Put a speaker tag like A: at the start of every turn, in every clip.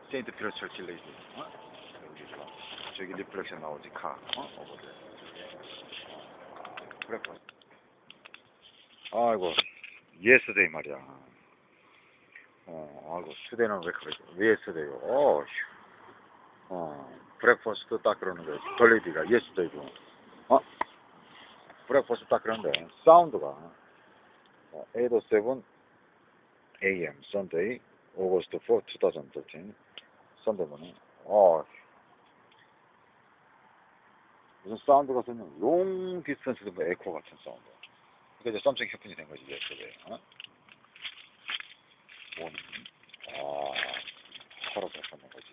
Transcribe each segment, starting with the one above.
A: 세인트 피터 철치 레이디. 여기 봐. 저기 리플렉션 나오지 카. 오버들. 브렉퍼스트. 아이고, 예스데이 말이야. 아이고, 투데이는 왜 그러지? 예스데이요. 브렉퍼스트 딱 그러는 거야. 벌레디가 예스데이고. 브렉퍼스트 딱 그러는데, 사운드가, 8:07 a.m. Sunday, August 4, 2013. Sunday morning. 무슨 사운드가 쓰면 롱 디스턴스도 뭐 에코 같은 사운드. 그러니까 이제 썸씽 해픈이 된 거지, 예스데이. 오늘. 서로 벗어낸 거지.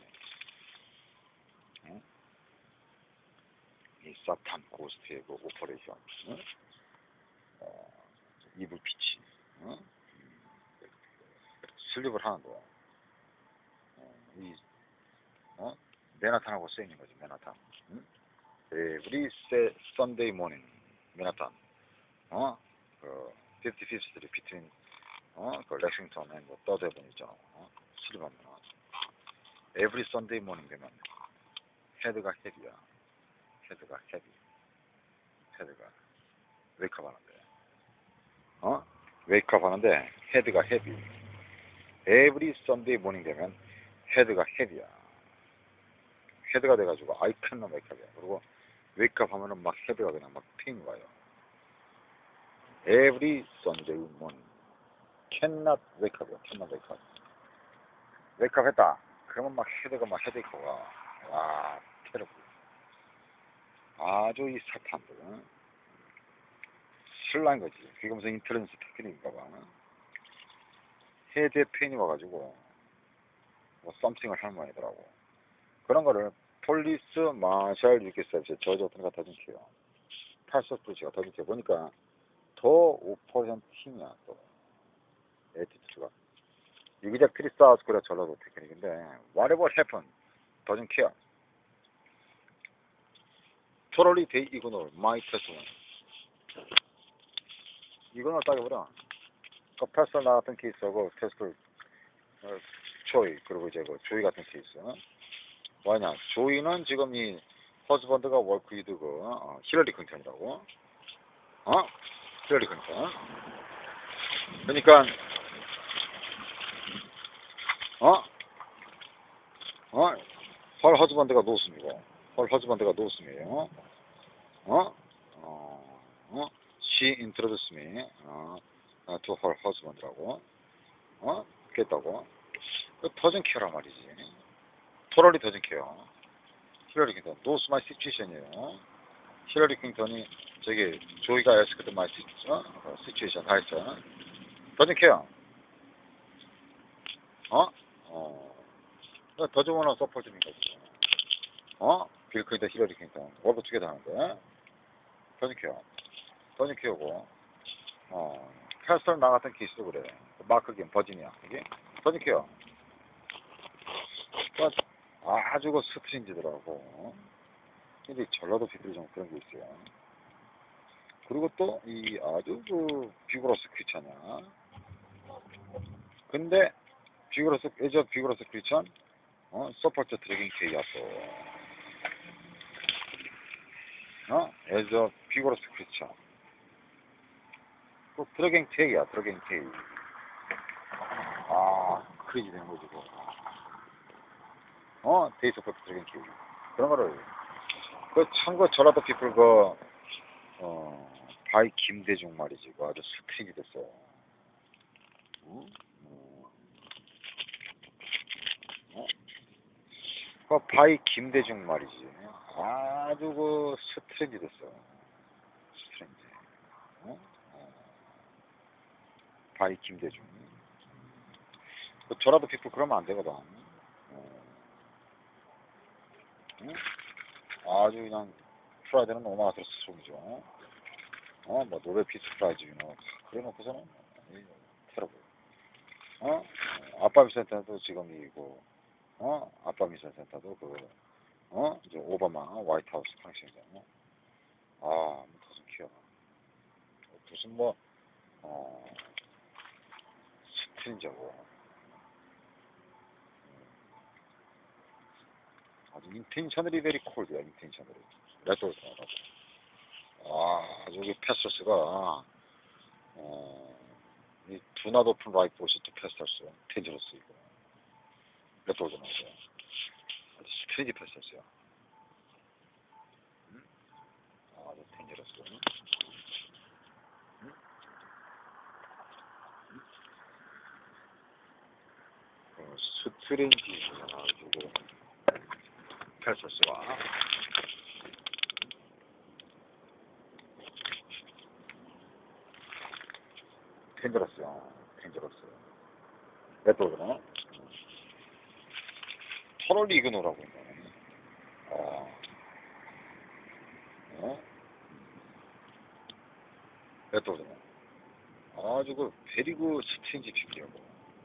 A: 이 사탄 고스트의 그 오퍼레이션. 이불 피치. 슬립을 하는데, 맨하탄하고 쓰이는 거지, 맨하탄. Every Sunday morning, 맨하탄. 그, 55th Street between, 그, 렉싱턴 and Third Avenue 있잖아. 슬립하면. Every Sunday morning 되면, 헤드가 헤비야. 헤드가 헤비. 헤드가, 웨이크업 하는데. 웨이크업 하는데, 헤드가 헤비. Every Sunday morning 되면, 헤드가 헤비야. 헤드가 돼가지고, I cannot wake up이야. 그리고, 웨이크업 하면은 막 헤드가 그냥 막 핑이 와요. Every Sunday morning. Cannot wake up이야. Cannot wake up. 웨이크업 했다. 그러면 막 헤드가 막 헤드가 와. 와, 테러블. 아주 이 사탄들은 슬라인 거지. 그게 무슨 인터넷 테크닉인가 봐. 헤드에 페인이 와가지고 뭐 썸씽을 하는 모양이더라고. 그런 거를 폴리스 마샬 유기 서비스 저지 어떤 거 다 준켜요. 탈서 프로치가 더 준켜 보니까 더 5% 힘이야 또. 에티튜드가. 유기적 트리사우스 코리아 전라도 테크닉인데 whatever happen doesn't care. Totally they ignore my testimony. 이거는 따져보라. 그 패스 나왔던 케이스하고 테스트 조이 그리고 이제 그 조이 같은 케이스. 뭐냐? 조이는 지금 이 허즈번드가 월크 위드고 힐러리 클린턴이라고. 힐러리 클린턴. 그러니까 헐 허즈번드가 노스미고 헐 허즈번드가 노스미에요. She introduced me to her husband라고. 그랬다고. 그 doesn't care란 말이지. totally doesn't care. 힐러리 클린턴 knows my situation이에요. 힐러리 클린턴이 저기 조이가 asked my situation 다 했어. doesn't care. doesn't wanna support me 거지. 빌 클린턴 힐러리 클린턴 월드 투게더 하는데 doesn't care. doesn't care고. 캐스터 나갔던 케이스도 그래. 마크 김 버지니아 이게 doesn't care. 아주 그 스트린지더라고. 근데 전라도 피들이 좀 그런 게 있어요. 그리고 또 이 아주 그 비그러스 크리스찬이야. 근데 비그러스 크리스찬 서포트 드래깅 케이야 또. 에저 비그러스 크리스찬. 또 드래깅 케이야 드래깅 케이. 크레이지 되는 거지 그거. 데이 서포트 드래깅 케이. 그런 거를 참고 전라도 피플 바이 김대중 말이지. 그 아주 스트링이 됐어. 바이 김대중 말이지. 아주 그 스트레인지 됐어. 스트레인지. 바이 김대중. 저라도 피플 그러면 안 되거든. 아주 그냥 프라이드는 오마하트로 스트롱이죠. 뭐 노벨 피스 프라이즈 그래 놓고서는 테러블. 아빠 미션 센터도 지금 이고 아빠 미션 센터도 이제 오바마 화이트하우스 팡싱이잖아. 무슨 키야. 무슨 스트린저고. intentionally very cold야, intentionally. 레토르드노라고. 아, 저기 패스스가, 이 두나 높은 라이프보시도 패스할 수, 텐저러스 이거. 레토르드노고. 아주 스트레이지 패스였어요. 아주 텐저러스. 스트레인지 가지고 패스스가 텐저러스요. 텐저러스. 레토르드노. 터널리 이그노라고 있네. 레토르드노. 아주 그 베리그 스트레인지 픽이라고.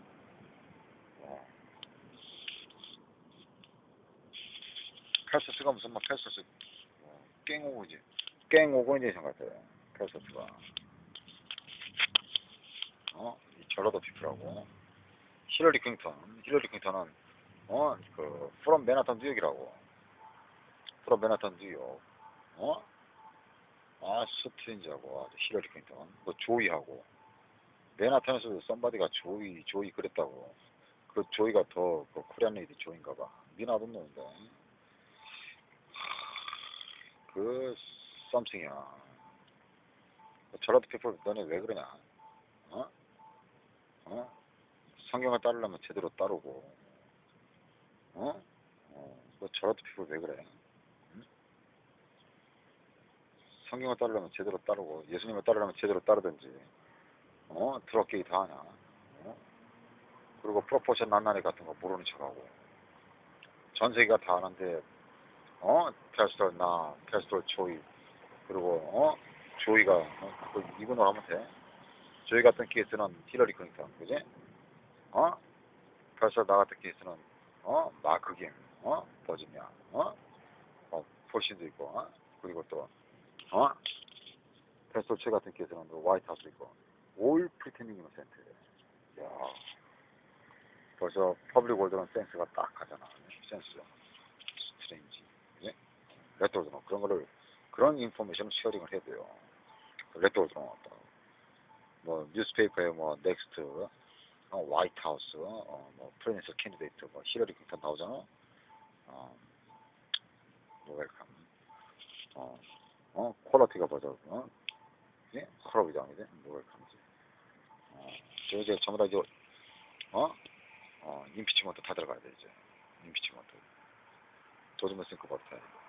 A: 패스스가 무슨 막 패스스 깽오고지 깽오고인제이션 같아요. 패스스가 이 저러더 피플하고 히러리 클린턴은 그 프롬 맨하탄 뉴욕이라고. 프롬 맨하탄 뉴욕. 스트린지하고 아주 히러리 클린턴 그 조이하고 맨하탄에서도 썸바디가 조이 그랬다고. 그 조이가 더 그 코리안 레이디 조인가봐. 미나돈 노인데 그 썸씽이야. 저러드 피플 너네 왜 그러냐? 성경을 따르려면 제대로 따르고, 너 저러드 피플 왜 그래? 응? 성경을 따르려면 제대로 따르고, 예수님을 따르려면 제대로 따르든지, 드럭게이 다 하냐? 그리고 프로포션 난나리 같은 거 모르는 척하고, 전 세계가 다 아는데, 패스톨 조이, 그리고, 조이가, 그 이분으로 하면 돼. 조이 같은 케이스는 히러리 클린턴, 그지? 패스톨 나 같은 케이스는, 마크 김, 버지니아, 폴신도 있고, 그리고 또, 패스톨 최 같은 케이스는 화이트하우스 있고, 올 프리텐딩 이노센트. 야, 벌써 퍼블릭 월드는 센스가 딱 가잖아. 센스. 스트레인지. 예? 레토르드노. 그런 인포메이션을 쉐어링을 해야 돼요. 레토르드노. 뭐, 뉴스페이퍼에 뭐, 넥스트, 화이트하우스, 뭐, 프레젠셜 캔디데이트, 뭐, 히러리 클린턴 나오잖아. 웰컴. 퀄러티가 뭐죠? 예? 퀄러티가 아니지? 웰컴이지. 이제 전부 다 이제, 임피치먼트 다 들어가야 돼, 이제. 임피치먼트. 조지면 싱크 버터.